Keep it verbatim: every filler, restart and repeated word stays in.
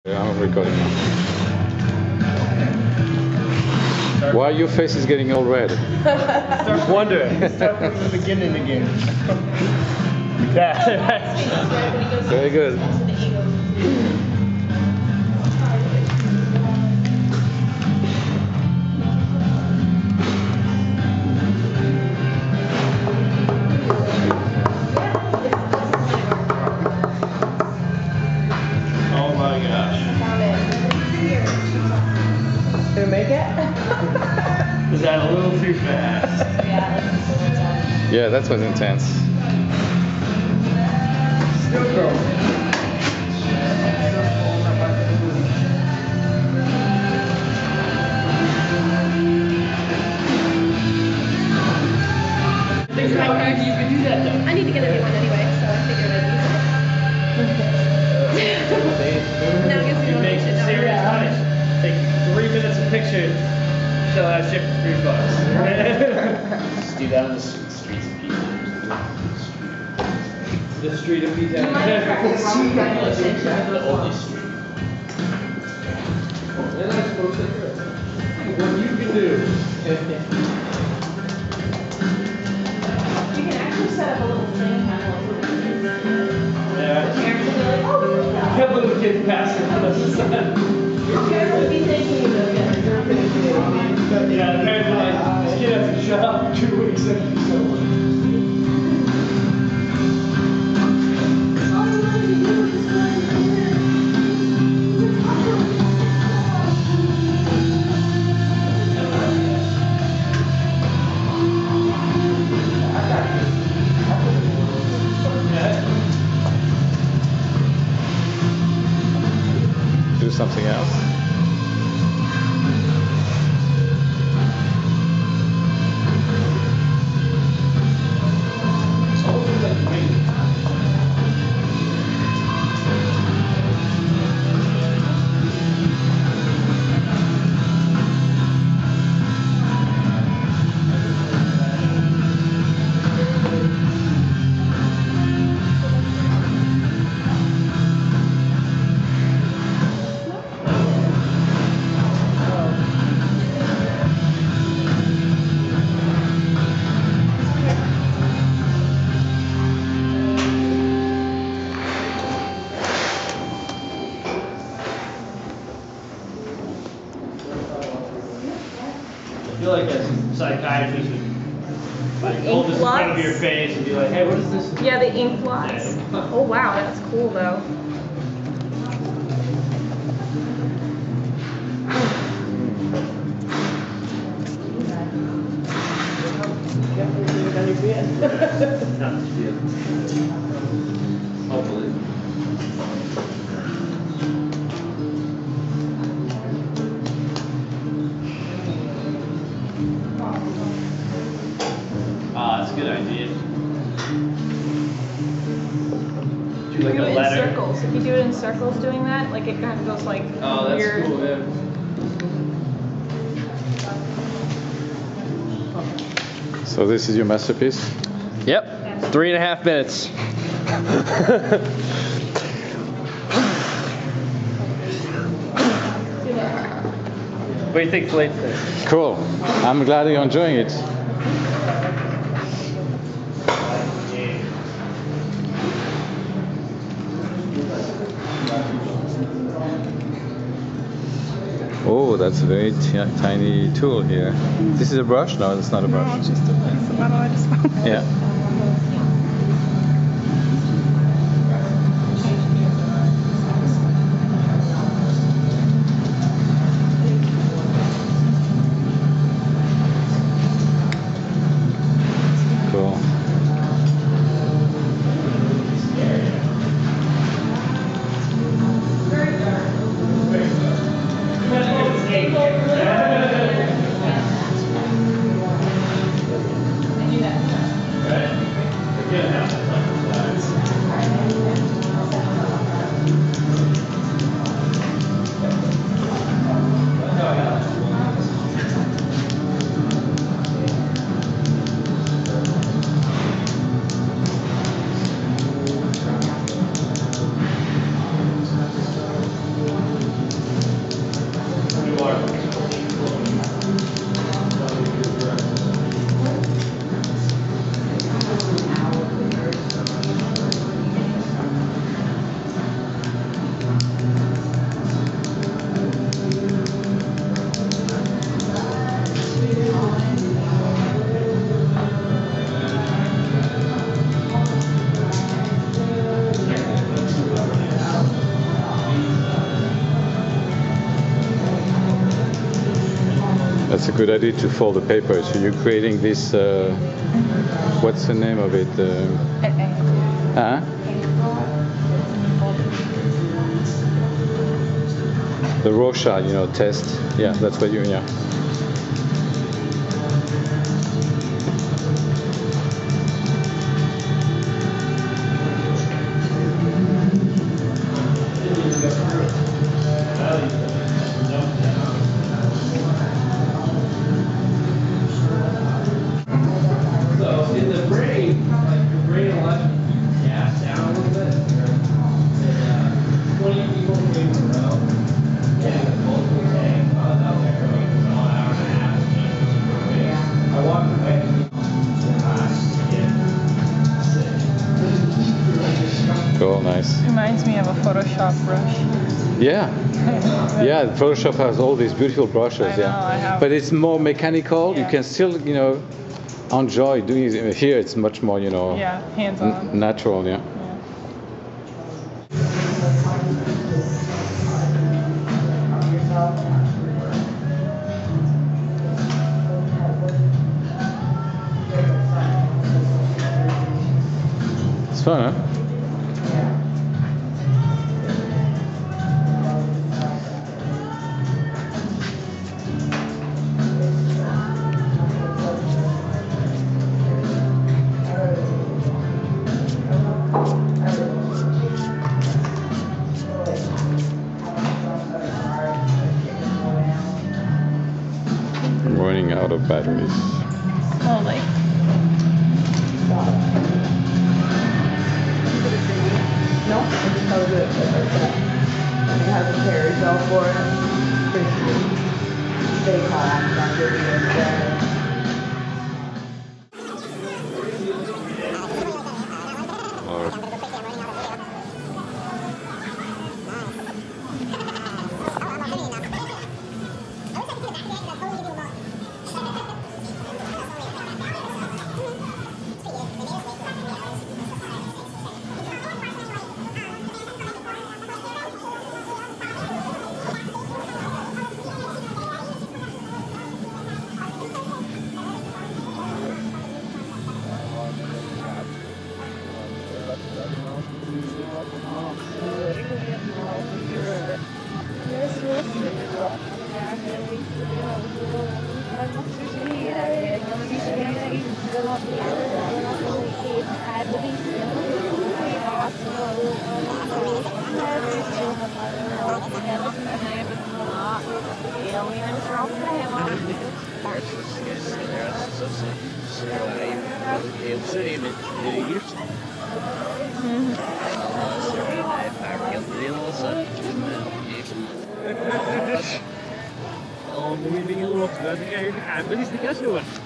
Yeah, I'm recording now. Why your face is getting all red? Start wondering. Start from the beginning again. Yeah. Very good. Oh my gosh. Gonna make it? Is that a little too fast? Yeah, that was intense. Still going. How hard you can do that though? I need to get a new one anyway, so I figured I'd use it. Now it gives me You make motivation. No, serious yeah. money. Take three minutes of picture, sell that shit for three bucks. Just do that on the s- streets of Pete. The street of Pete. The only street. What you can do. You can actually set up a little thing panel. Yeah. Parents will be like, oh, look at that. Have little kids passing on the side. Your parents will be thinking of it. Yeah, the parents are like, this kid has to shut up for two weeks after so Do something else. I feel like a psychiatrist would like hold this in front of your face and be like, hey, what is this? Yeah, the ink blots. Oh wow, that's cool though. Hopefully. Ah, that's a good idea. Do like Do a it in letter. circles. If you do it in circles doing that, like it kind of goes like Oh, that's weird. cool, yeah. So this is your masterpiece? Yep, three and a half minutes. What do you think, Slade? Cool. I'm glad you're enjoying it. Oh, that's a very ti- tiny tool here. This is a brush? No, it's not a brush. No, it's just a, it's the metal I just found. Yeah. Cool. I do that. It's a good idea to fold the paper. So you're creating this. Uh, what's the name of it? Uh, huh? The Rorschach, you know, test. Yeah, that's what you. Yeah. So in the brain, like your brain will let you gas down a little bit. And, uh, twenty people came in a row. Yeah, the multiple tank. I was out there for like an hour and a half. I walked away. Cool, nice. Reminds me of a Photoshop brush. Yeah. Yeah, Photoshop has all these beautiful brushes. I know, yeah. I have. But it's more mechanical. Yeah. You can still, you know, enjoy doing it. Here it's much more, you know, Yeah, hands-on. n- natural. Yeah. Yeah. It's fun, huh? I'm running out of batteries. Oh, like. No, I just have it like that. And it has a carry bell for it. Basically, stay calm, not get you Oh, moving a lot. Dat is eigenlijk aan. Dat is de kerstdoor.